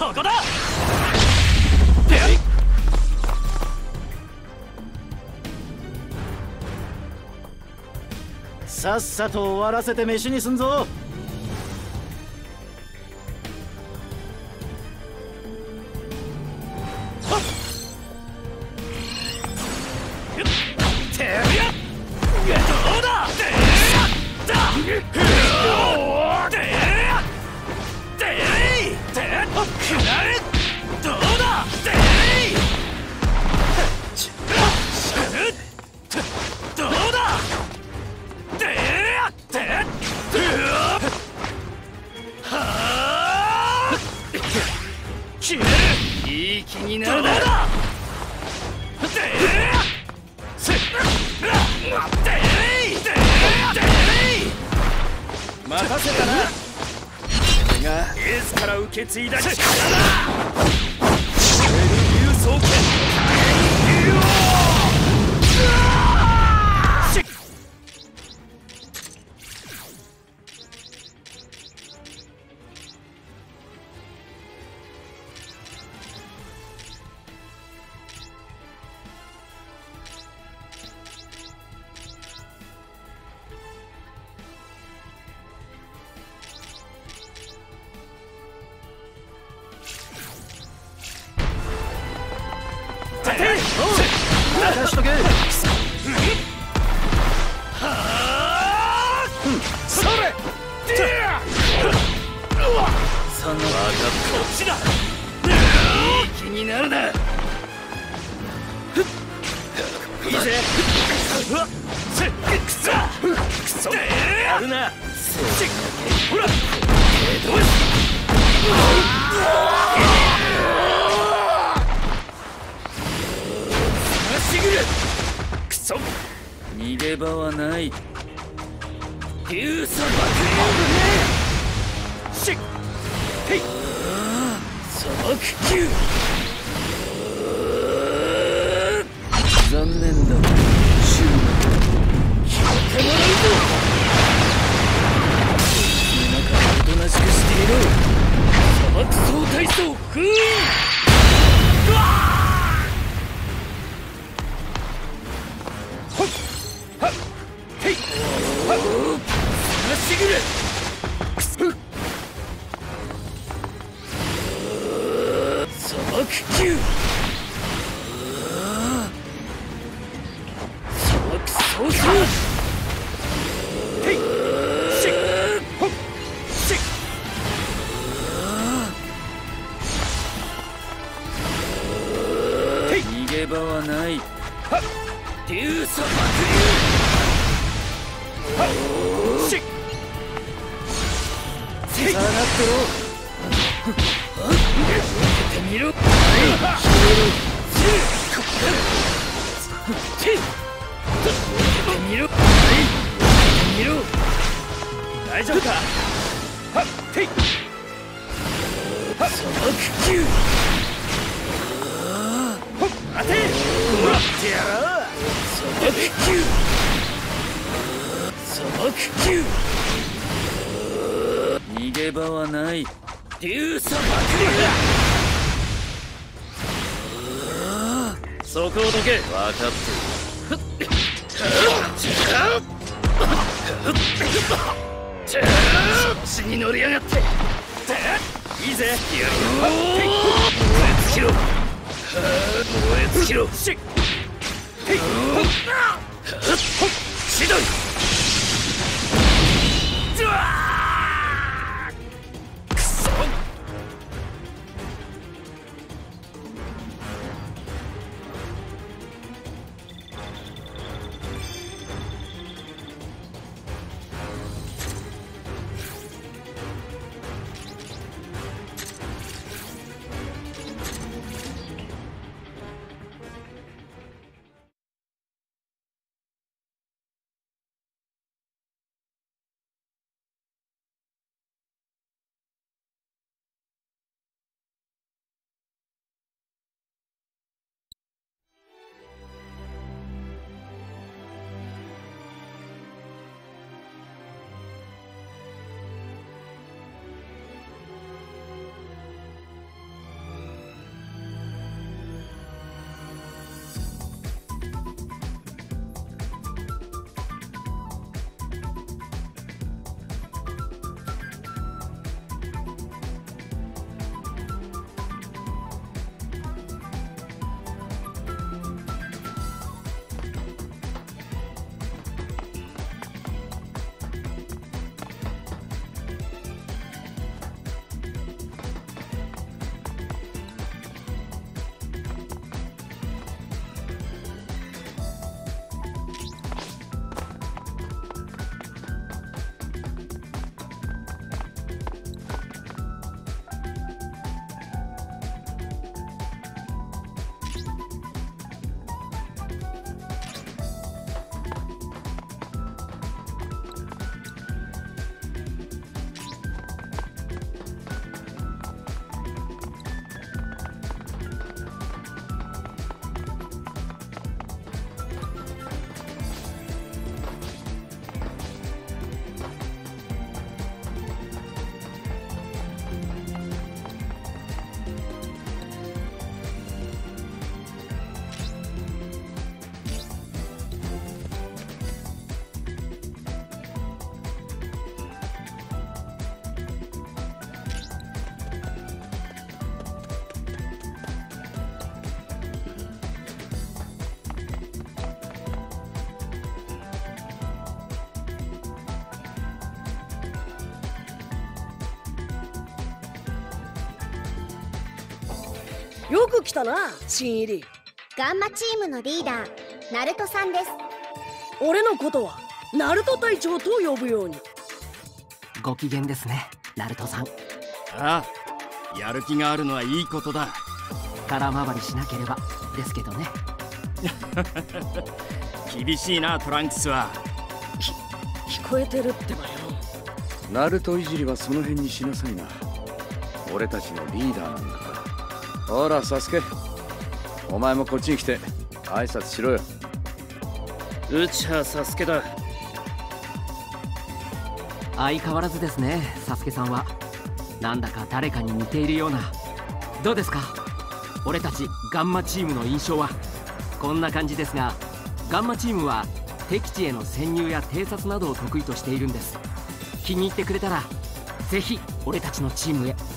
そこだ。さっさと終わらせて飯にすんぞ。いい気になるな。待たせたな。これがエースから受け継いだ力だ。流走剣任しとけ。それ。そのこっちだ。いい気になるな。いいぜ。くそやるな。ほら。くそ、逃げ場はない。流砂漠流しっへい砂漠級。残念だがシューマ決めてもらうぞ。中はおとなしくしていろ。砂漠総体操封印。うわーしぐれ。砂漠級。砂漠総称。へいしっほっしっ。へい逃げ場はない。はっ流砂漠流。はっしっ下がってろ。受けてみろ。受けてみろ。大丈夫か。はっへいはっ砂漠級。待て。待ってやろう。砂漠級。砂漠級。逃げ場はない。流砂漠流。そこをどけ。分かってる。調子に乗りやがって。いいぜ。燃え尽きろ。燃え尽きろ。しどい。 よく来たな、新入り。 ガンマチームのリーダーナルトさんです。 俺のことはナルト隊長と呼ぶように。 ご機嫌ですね、ナルトさん。 ああ、やる気があるのはいいことだ。 空回りしなければですけどね。 厳しいな、トランクスは。 聞こえてるってばよ。 ナルトいじりはその辺にしなさいな。俺たちのリーダーなんだから。ほらサスケ、お前もこっちに来て挨拶しろよ。 うちはサスケだ。 相変わらずですね、サスケさんは。なんだか誰かに似ているような。どうですか、俺たちガンマチームの印象は。こんな感じですが、ガンマチームは敵地への潜入や偵察などを得意としているんです。気に入ってくれたらぜひ俺たちのチームへ。